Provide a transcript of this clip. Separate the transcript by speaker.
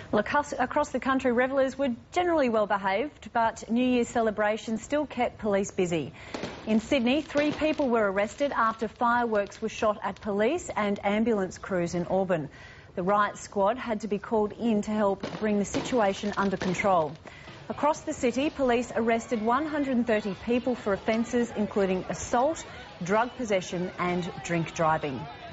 Speaker 1: Well, across the country, revellers were generally well behaved, but New Year's celebrations still kept police busy. In Sydney, 3 people were arrested after fireworks were shot at police and ambulance crews in Auburn. The riot squad had to be called in to help bring the situation under control. Across the city, police arrested 130 people for offences including assault, drug possession and drink driving.